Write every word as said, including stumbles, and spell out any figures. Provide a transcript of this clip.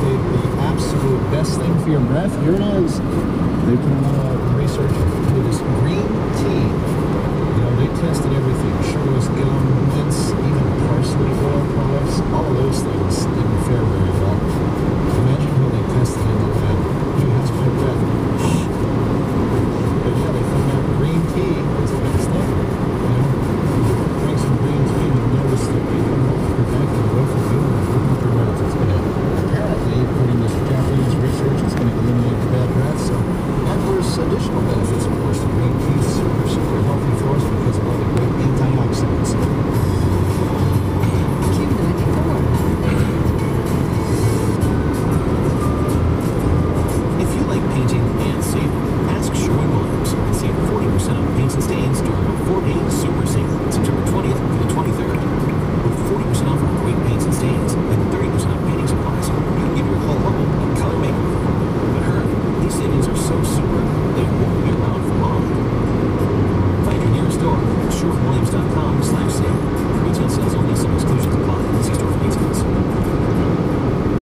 say the absolute best thing for your breath, here it is. They've done a lot of research into this green tea. You know, they tested everything. Sugarless gum, mints, even parsley oil products. All of those things didn't fare very well. Imagine how they tested in the lab. Hey, how's my breath? But yeah, they found out green tea is the best thing. You know, drink some green tea and you'll notice that you don't have to protect and go for good and open up your mouth. It's going to, apparently, according to this Japanese research, it's going to eliminate the bad breath. So, and there's additional benefits, of course. The green tea is super, super healthy for us because of all the great antioxidants. If you like painting and saving, ask Sherwin-Williams and save forty percent on paints and stains during our four-day super sale, September twentieth through the twenty-third. With forty percent off our great paints and stains and thirty percent off painting supplies, you can give your whole home a color makeover. But hurry, these savings are